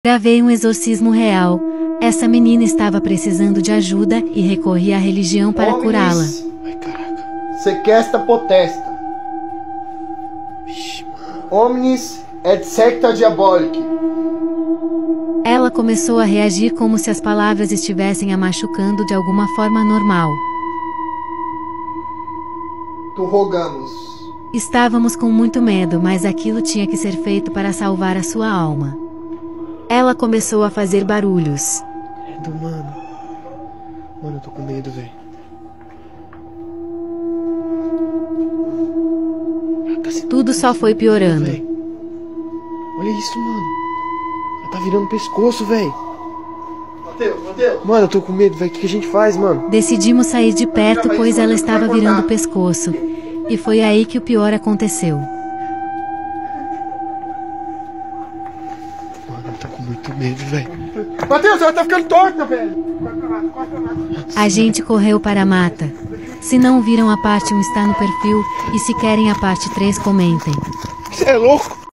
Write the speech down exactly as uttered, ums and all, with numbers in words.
Gravei um exorcismo real. Essa menina estava precisando de ajuda e recorri à religião para curá-la. Ai, caraca. Sequestra potesta. Vixe, mano. Omnis et secta diabolica. Ela começou a reagir como se as palavras estivessem a machucando de alguma forma normal. Tu rogamos. Estávamos com muito medo, mas aquilo tinha que ser feito para salvar a sua alma. Ela começou a fazer barulhos. Credo, mano. Mano, eu tô com medo, velho. Tudo só foi piorando. Véio. Olha isso, mano. Ela tá virando o pescoço, velho. Mateus, Mateus. Mano, eu tô com medo, velho. O que, que a gente faz, mano? Decidimos sair de perto, pois ela estava virando o pescoço. E foi aí que o pior aconteceu. Mano, eu tô com muito medo, velho. Mateus, ela tá ficando torta, velho. A gente correu para a mata. Se não viram a parte um está no perfil, e se querem a parte três comentem. Você é louco?